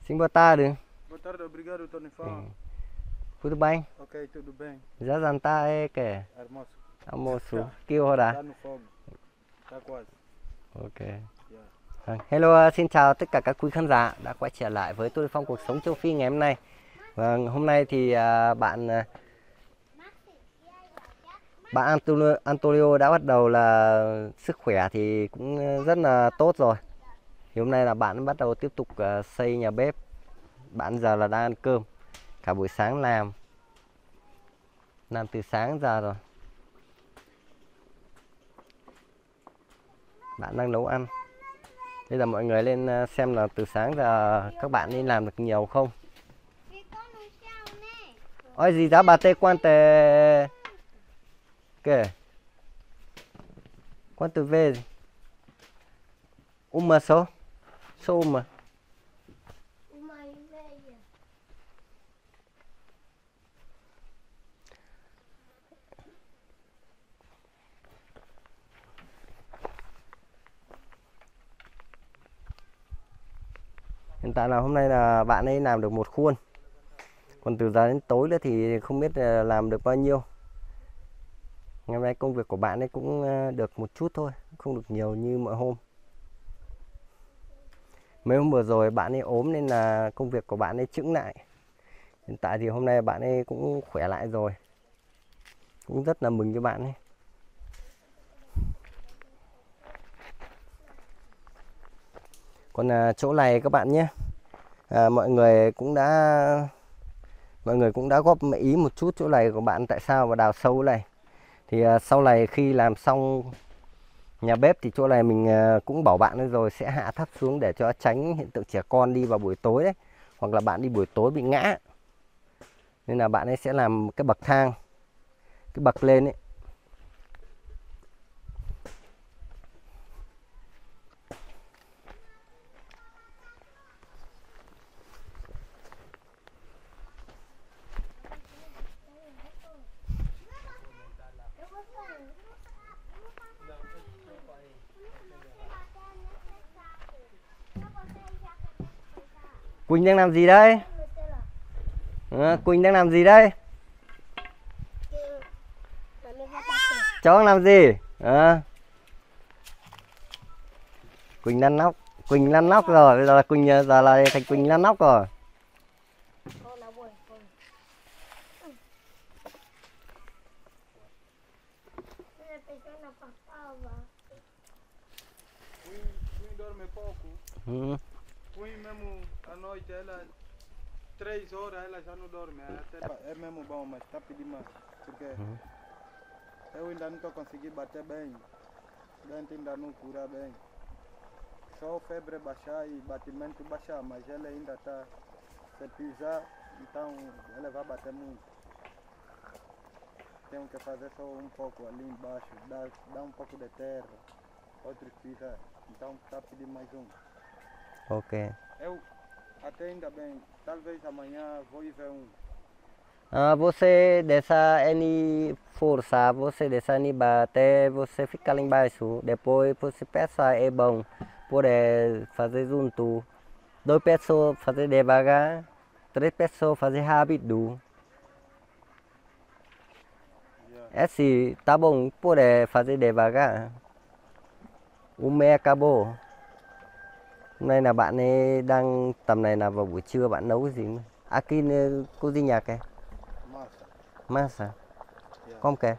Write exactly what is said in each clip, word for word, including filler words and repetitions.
Sim, boa tarde. Boa tarde, obrigado, Tony Fã. Hum. Tudo bem? Ok, tudo bem. Já jantar é que? Almoço. Almoço. Que hora? Tá no fogo. Tá quase. Ok. Yeah. Vâng. Hello, xin chào tất cả các quý khán giả đã quay trở lại với Tôi Phong Cuộc Sống Châu Phi ngày hôm nay. Vâng, hôm nay thì à, bạn à, bạn Antonio, Antonio đã bắt đầu là sức khỏe thì cũng rất là tốt rồi. Thì hôm nay là bạn bắt đầu tiếp tục à, xây nhà bếp. Bạn giờ là đang ăn cơm. Cả buổi sáng làm. Làm từ sáng giờ rồi. Bạn đang nấu ăn. Bây giờ mọi người lên xem là từ sáng giờ các bạn đi làm được nhiều không. Ôi gì đó bà tê quan tê kìa. Quan tê về. Uma số. Số uma. Hiện tại là hôm nay là bạn ấy làm được một khuôn. Còn từ giờ đến tối nữa thì không biết làm được bao nhiêu. Ngày hôm nay công việc của bạn ấy cũng được một chút thôi, không được nhiều như mọi hôm. Mấy hôm vừa rồi bạn ấy ốm nên là công việc của bạn ấy chững lại. Hiện tại thì hôm nay bạn ấy cũng khỏe lại rồi. Cũng rất là mừng cho bạn ấy. Còn à, chỗ này các bạn nhé, à, mọi người cũng đã mọi người cũng đã góp ý một chút chỗ này của bạn tại sao mà đào sâu này. Thì à, sau này khi làm xong nhà bếp thì chỗ này mình à, cũng bảo bạn rồi sẽ hạ thấp xuống để cho tránh hiện tượng trẻ con đi vào buổi tối đấy, hoặc là bạn đi buổi tối bị ngã. Nên là bạn ấy sẽ làm cái bậc thang, cái bậc lên ấy. Quỳnh đang làm gì đây? À, Quỳnh đang làm gì đây? Cháu đang làm gì? À. Quỳnh lăn nóc, Quỳnh lăn nóc rồi, bây giờ là Quỳnh giờ là thành Quỳnh lăn nóc rồi. Queen dorme pouco. Ừ. Queen mesmo à noite ela três horas ela já não dorme. Até é mesmo bom, mas está pedindo mais. Porque Ừ. eu ainda não estou conseguindo bater bem. Dente ainda não cura bem. Só febre baixar e batimento baixar, mas ela ainda está. Se pisar, então ela vai bater muito. Tenho que fazer só um pouco ali embaixo, dar, dar um pouco de terra, outro pisar. Então está pedindo mais um. Ok. Eu até ainda bem, talvez amanhã vou ir ver um. Ah, você dessa any força, você dessa any bater, você fica lá embaixo. Depois você peça é bom poder fazer junto. Dois pessoas fazer devagar, três pessoas fazer rápido. Yeah. Esse tá bom poder fazer devagar. O mẹ acabou. Hôm nay là bạn ấy đang tầm này là vào buổi trưa bạn nấu cái gì? Aqui cozinha kìa. Massa. Massa. Yeah. Como que é?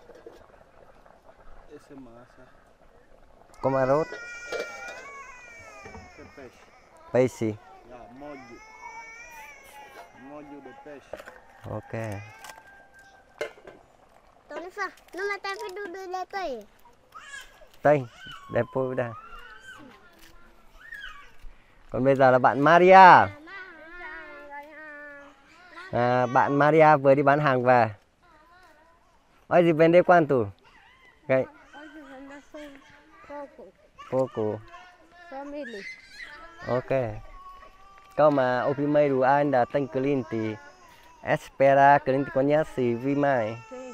Essa é massa. Como arroz? Esse é peixe. Peixe. Yeah, molho. Molho de peixe. Ok. Tony Fã, não me tá vendo do leto aí. Đây, depois đây. Còn bây giờ là bạn Maria. À, bạn Maria vừa đi bán hàng về. Ôi gì vende quanto? Cái Hoje vende só pouco, pouco. só mil. Ok. Como o primeiro ainda tem cliente, espera cliente conhece vir mais. Sim.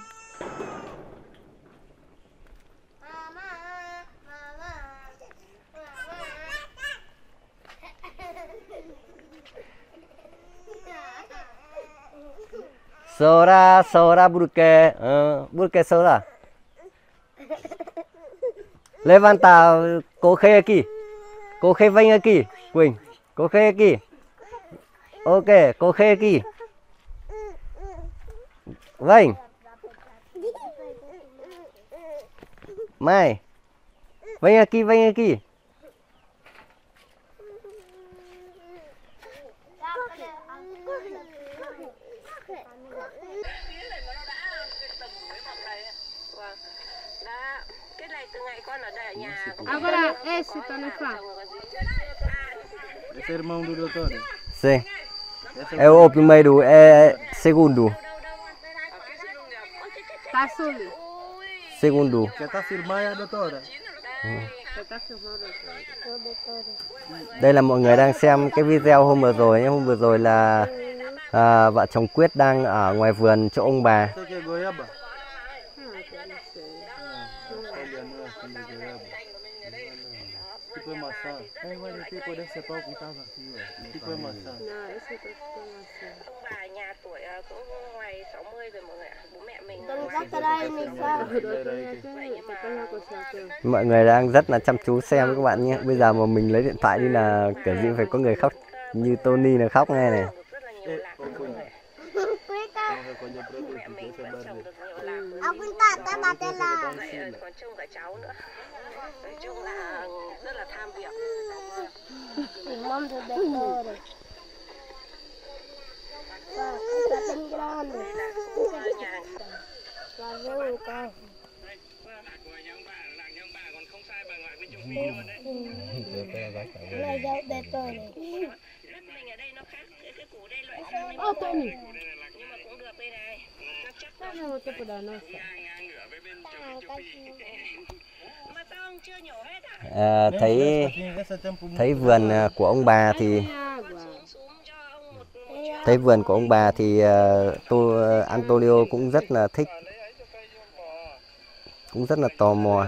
Sora, Sora, porque, uh, porque Sora. Levanta, coge aquí. Coge, ven aquí, Quỳnh. Coge aquí. Ok, coge aquí. Ven. Mai. Ven aquí, ven aquí. Agora, esse tá no fa. Esse é irmão do doutor? Sim. É o primeiro, é segundo. Tá sujo. Segundo. Quem está a filmar é a doutora. Você tá filmando Đây là mọi người đang xem cái video hôm vừa rồi nhé. Hôm vừa rồi là à, vợ chồng Quyết đang ở ngoài vườn chỗ ông bà. Você quer goiaba? Tipo é maçã. É igual de tipo desse pau que estava aqui, ó. Tipo é maçã. Não, esse aqui é maçã. Ông bà nhà tuổi cũng ngoài sáu mươi rồi mọi người ạ. Bố mẹ mình Mọi người đang rất là chăm chú xem các bạn nhé. Bây giờ mà mình lấy điện thoại đi là kiểu gì phải có người khóc. Như Tony là khóc nghe này. mẹ mình vẫn trồng được nhiều lạc. Ông cũng tạ ta bà tên là Còn trông cả cháu nữa. Nói chung là rất là tham việc. mom do doutor. Tá bem grande. Lá vem o carro. Là dâu doutor. Đất mình ở đây nó khác, cái cái củ đây loại khác. Ô Tony. Nhưng mà cũng được đây này. Nó chắc Tá no tipo da nossa. mà sao ông chưa nhổ hết à? À, thấy thấy vườn của ông bà thì thấy vườn của ông bà thì uh, tôi Antonio cũng rất là thích, cũng rất là tò mò.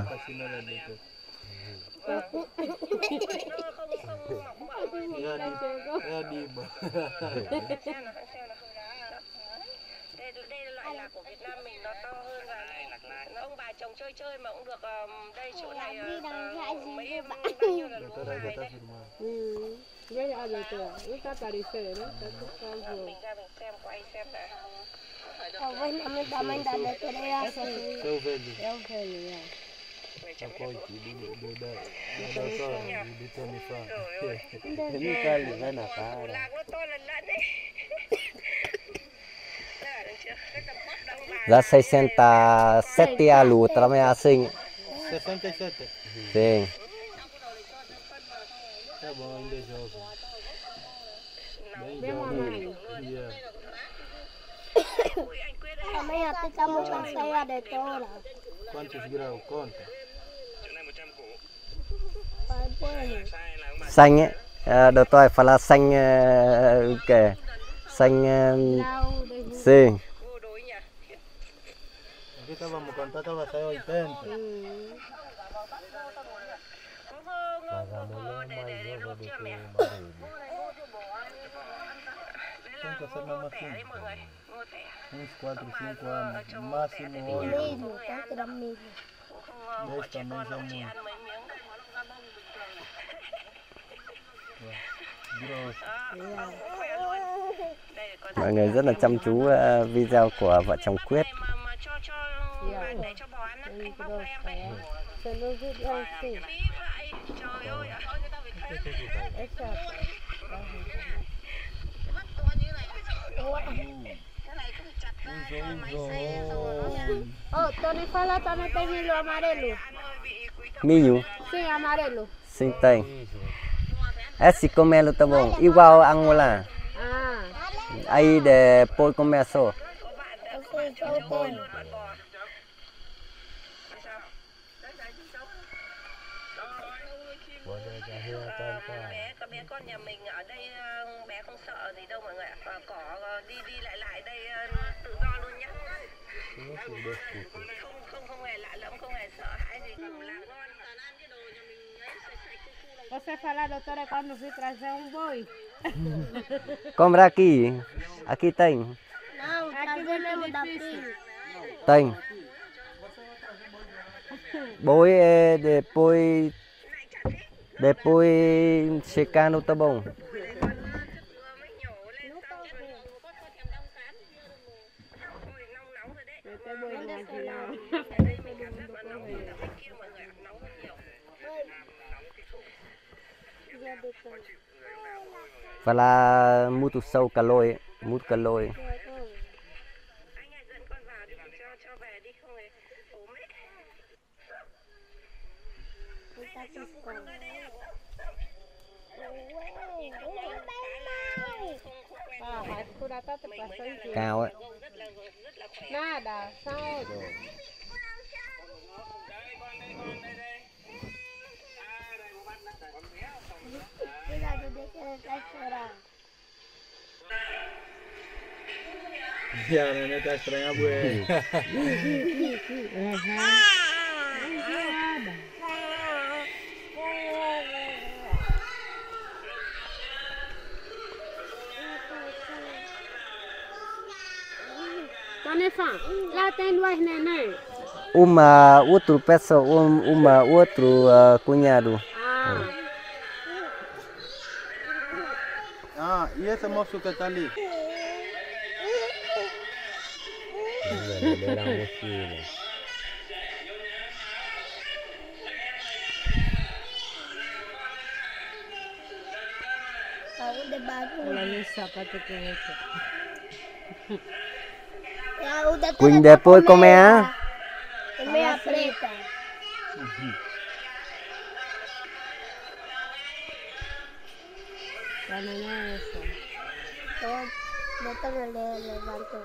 Đây, đây là loại lạc của Việt Nam mình, nó to hơn và nó, ông bà trồng chơi chơi mà cũng được. um, đây chỗ này uh, mấy bao nhiêu là lúa mài đây. Hum. Veja a doutora. Não tá aparecendo, né? Tá por favor. Mình ra mình xem quay xem nào. Talvez o nome da mãe da doutora é essa aqui. É o velho. É o velho, é. Apoio do do da da doutora do Tony Fá. Như ta lửa ra là ta. Lạc nó to lần lận đấy. Giá sessenta a lua também é assim. sessenta e sete. Sim. Tá bom, ainda é jovem. Bem Bem jovem. mamãe. Yeah. A mãe até tá muito sair a doutora. Quantos graus? Conta. Vai pôr. Xanh ấy, à, đầu tôi phải là xanh uh, kể xanh uh, Lau da sim. Aqui estávamos contando, estava a oitenta. Hum. Tem que ser mesmo assim. Uns quatro, cinco anos. Máximo oito. Milho, tá que dá milho. dez também já é muito. Grosso. Mọi người rất là chăm chú uh, video của vợ chồng Quyết. Mà cho cho để cho bò ăn á, anh bóc em vậy. Você não viu assim. Phí vậy. Trời ơi ạ. Essa. Cái này cũng chặt ra máy xay xong rồi nó nha. Ô, Tony fala também tem milho amarelo. Milho, Sim, amarelo. sim tem. Esse comelo tá bom. Igual a Angola. Ah. Aí depois começou. Eu sei, eu tenho. Bé, có bé con nhà mình ở đây bé không sợ gì đâu mọi người ạ. Và cỏ đi đi lại lại đây tự do luôn nhá. Không không không hề lạ lẫm, không hề sợ hãi gì, cầm lạc ngon. Toàn ăn cái đồ nhà mình ấy sạch sạch cu cu. Você fala, doutora, quando fui trazer um boi. Compra aqui. Aqui tem. Não, aqui Tênh. Bôi depois depois secar no tá bom. Và là muito sâu cà lôi, muito cà lôi. Cao ấy. Nada, sao? Ya, nene está estranha, pues. Tanefa, lá tem duas neném. Uma outro pessoa, um, uma outro uh, cunhado. Ah. Ah, e esse moço que está ali? Ela nem sapato que é esse. Quỳnh depois come á. Meia preta. La neném é essa. Então, bota no levanto.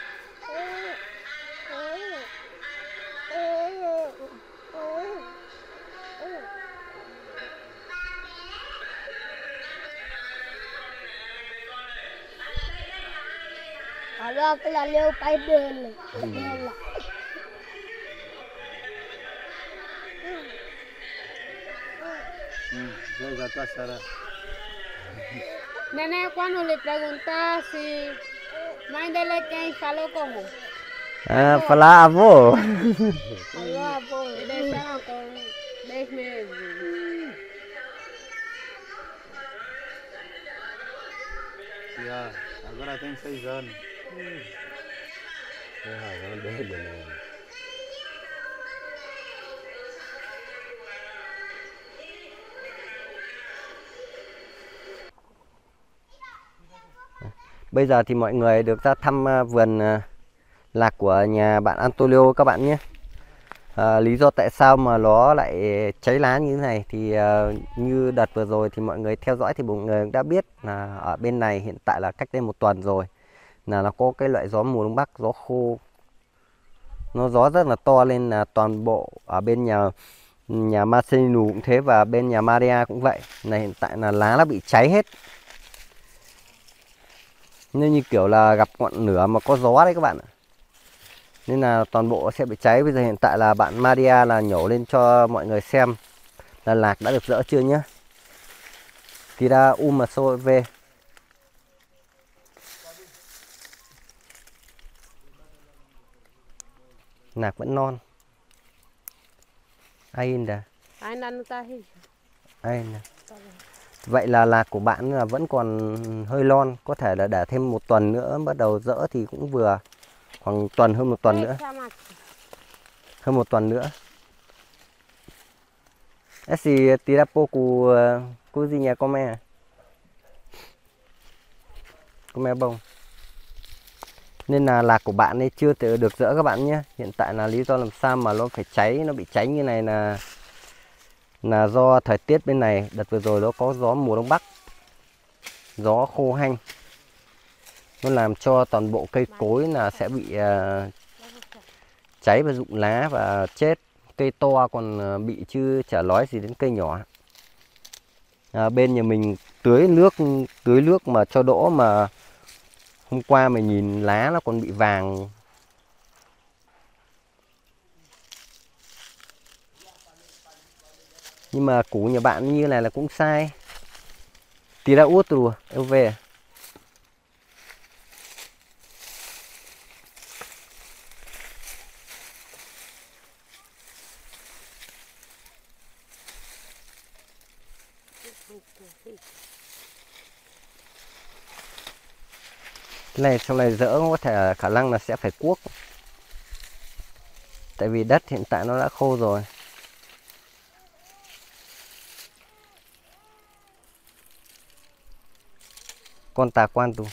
Agora aquela ali é o pai dele. Dela. Hum, já já está Sara. Neném, quando lhe perguntar se mãe dele é quem falou como? À, falar avô. Falou avô, e deixaram com dez meses. Já, agora tem seis anos. Bây giờ thì mọi người được ra thăm vườn lạc của nhà bạn Antonio các bạn nhé. À, lý do tại sao mà nó lại cháy lá như thế này thì uh, như đợt vừa rồi thì mọi người theo dõi thì mọi người đã biết là ở bên này hiện tại là cách đây một tuần rồi là nó có cái loại gió mùa đông bắc, gió khô, nó gió rất là to lên là toàn bộ ở bên nhà nhà Marcelino cũng thế và bên nhà Maria cũng vậy, là hiện tại là lá nó bị cháy hết. Nên như kiểu là gặp ngọn lửa mà có gió đấy các bạn ạ. Nên là toàn bộ sẽ bị cháy. Bây giờ hiện tại là bạn Maria là nhổ lên cho mọi người xem là lạc đã được dỡ chưa nhé. Tira uma só về. Lạc vẫn non. Ainda. Ainda não tá rico. Ainda. Vậy là lạc của bạn là vẫn còn hơi lon, có thể là để thêm một tuần nữa bắt đầu dỡ thì cũng vừa, khoảng tuần hơn một tuần nữa, hơn một tuần nữa. Esse tira pouco cozinha come, come bông. Nên là lạc của bạn ấy chưa tự được dỡ các bạn nhé. Hiện tại là lý do làm sao mà nó phải cháy, nó bị cháy như này là là do thời tiết bên này đợt vừa rồi nó có gió mùa đông bắc, gió khô hanh, nó làm cho toàn bộ cây cối là sẽ bị uh, cháy và rụng lá và chết. Cây to còn uh, bị chứ chả nói gì đến cây nhỏ. À, bên nhà mình tưới nước tưới nước mà cho đỗ mà hôm qua mình nhìn lá nó còn bị vàng. Nhưng mà củ nhà bạn như này là cũng sai. Tira outro, eu ver. Cái này sau này dỡ có thể khả năng là sẽ phải cuốc. Tại vì đất hiện tại nó đã khô rồi. Con tà quan tu.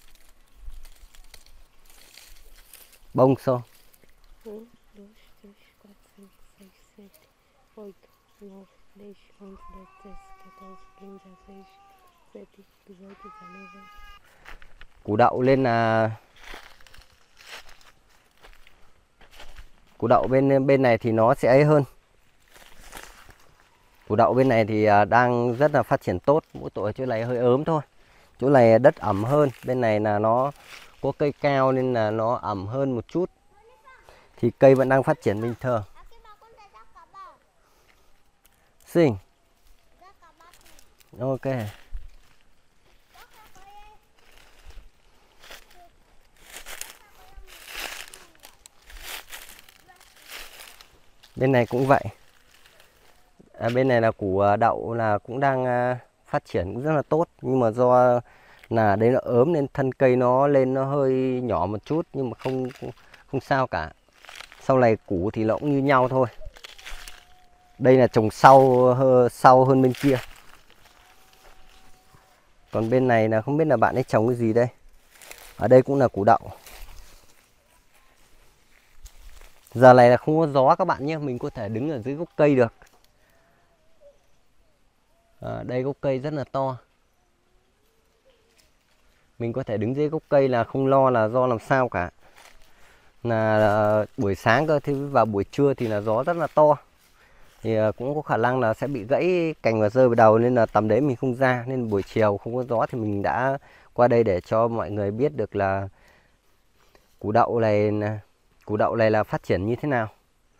Bông xô. Um, dois, três, quatro, cinco, seis, sete, oito, nove, dez, onze, doze, treze, quatorze, quinze, dezesseis, dezessete, dezoito, dezenove. Củ đậu lên là củ đậu bên bên này thì nó sẽ ấy hơn. Củ đậu bên này thì đang rất là phát triển tốt, mỗi tội chỗ này hơi ốm thôi. Chỗ này đất ẩm hơn, bên này là nó có cây cao nên là nó ẩm hơn một chút. Thì cây vẫn đang phát triển bình thường. Xinh. Ok. Bên này cũng vậy. À, bên này là củ đậu là cũng đang phát triển cũng rất là tốt, nhưng mà do là đấy nó ốm nên thân cây nó lên nó hơi nhỏ một chút, nhưng mà không không sao cả. Sau này củ thì nó cũng như nhau thôi. Đây là trồng sau sau hơn bên kia. Còn bên này là không biết là bạn ấy trồng cái gì đây. Ở đây cũng là củ đậu. Giờ này là không có gió các bạn nhé, mình có thể đứng ở dưới gốc cây được. À, đây gốc cây rất là to. Mình có thể đứng dưới gốc cây là không lo là do làm sao cả. Là, là buổi sáng cơ, thì vào buổi trưa thì là gió rất là to. Thì cũng có khả năng là sẽ bị gãy cành và rơi vào đầu, nên là tầm đấy mình không ra. Nên buổi chiều không có gió thì mình đã qua đây để cho mọi người biết được là củ đậu này củ đậu này là phát triển như thế nào.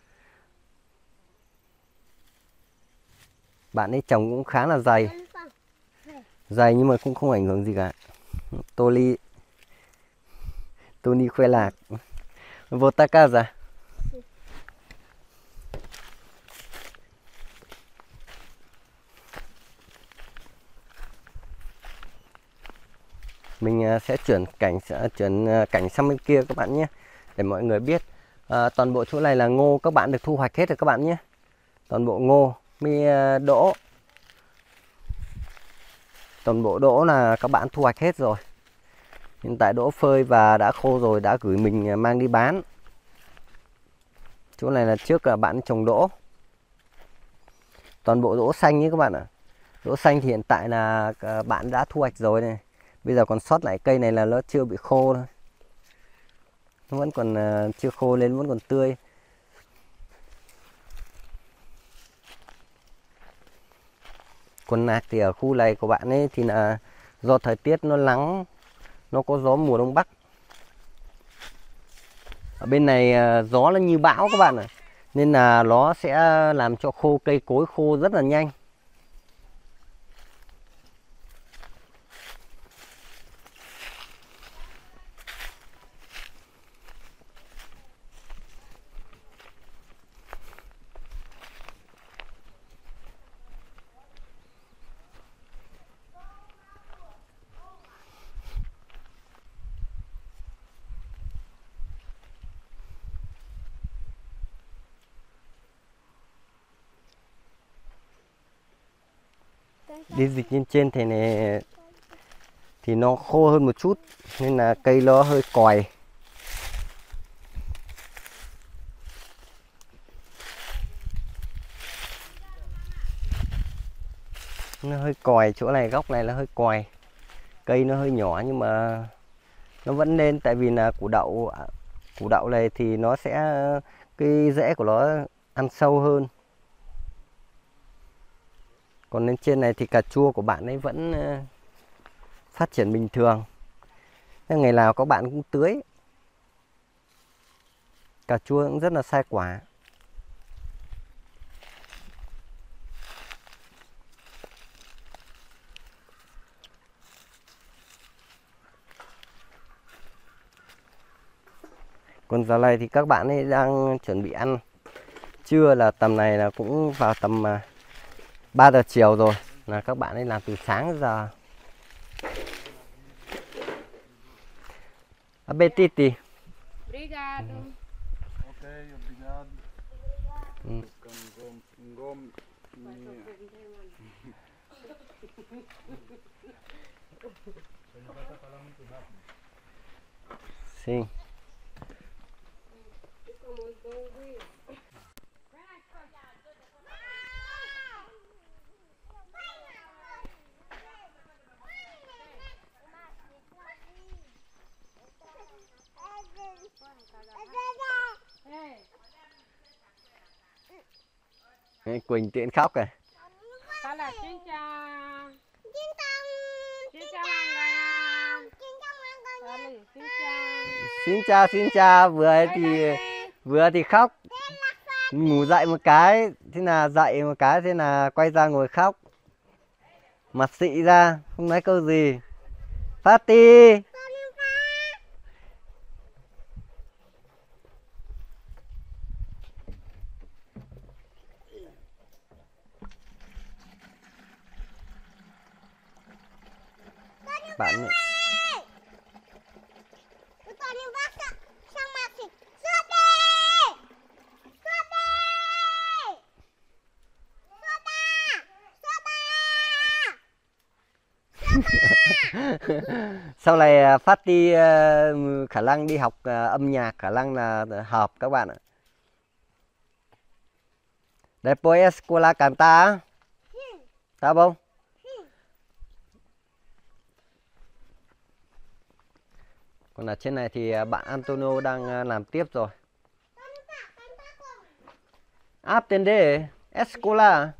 Bạn ấy trồng cũng khá là dày. Dày nhưng mà cũng không ảnh hưởng gì cả. Toli Tony khoe lạc. Vô ta casa. Mình sẽ chuyển cảnh sẽ chuyển cảnh sang bên kia các bạn nhé, để mọi người biết. À, toàn bộ chỗ này là ngô các bạn được thu hoạch hết rồi các bạn nhé. Toàn bộ ngô, mi đỗ, toàn bộ đỗ là các bạn thu hoạch hết rồi. Hiện tại đỗ phơi và đã khô rồi, đã gửi mình mang đi bán. Chỗ này là trước là bạn trồng đỗ. Toàn bộ đỗ xanh nhé các bạn ạ. Đỗ xanh thì hiện tại là bạn đã thu hoạch rồi này. Bây giờ còn sót lại cây này là nó chưa bị khô thôi. Nó vẫn còn uh, chưa khô lên, vẫn còn tươi. Còn nạc thì ở khu này của bạn ấy thì là do thời tiết nó nắng, nó có gió mùa đông bắc. Ở bên này uh, gió nó như bão các bạn ạ. Nên là nó sẽ làm cho khô, cây cối khô rất là nhanh. Đi dịch lên trên thì này thì nó khô hơn một chút, nên là cây nó hơi còi. Nó hơi còi, chỗ này góc này là hơi còi. Cây nó hơi nhỏ nhưng mà nó vẫn lên, tại vì là củ đậu củ đậu này thì nó sẽ cái rễ của nó ăn sâu hơn. Còn lên trên này thì cà chua của bạn ấy vẫn phát triển bình thường. Ngày nào các bạn cũng tưới. Cà chua cũng rất là sai quả. Còn giờ này thì các bạn ấy đang chuẩn bị ăn trưa, là tầm này là cũng vào tầm ba giờ chiều rồi. là các bạn ấy làm từ sáng đến giờ. Appetiti. Obrigado. Ok, obrigado. Ừ. Ngom, ngom, minha. Sim. Quỳnh tiện khóc rồi. Ta là xin chào. Xin chào. Xin chào mọi người ạ. Xin chào. Xin chào, xin chào. Vừa thì vừa thì khóc, ngủ dậy một cái, thế là dậy một cái, thế là quay ra ngồi khóc, mặt xị ra, không nói câu gì. Fatty. Bạn này. Sau này phát đi uh, khả năng đi học uh, âm nhạc, khả năng là hợp các bạn ạ. Después escuela canta. Tá bom? Còn ở trên này thì bạn Antonio đang làm tiếp rồi. Aprende escola.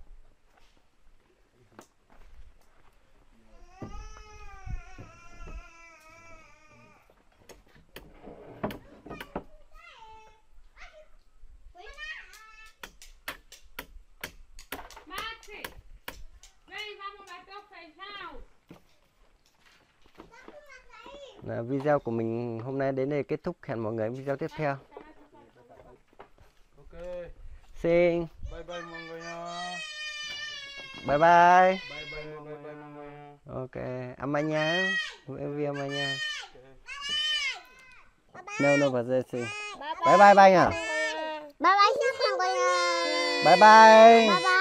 Là video của mình hôm nay đến đây kết thúc. Hẹn mọi người video tiếp theo. Ok. Xin. Bye bye mọi người nha. Bye bye. Bye bye mọi người, bye mọi người. Ok. Amanhã. Eu vi amanhã. Não, não fazer assim. Bye bye, bye nhá. Bye bye xin mọi người. Bye bye. Bye bye.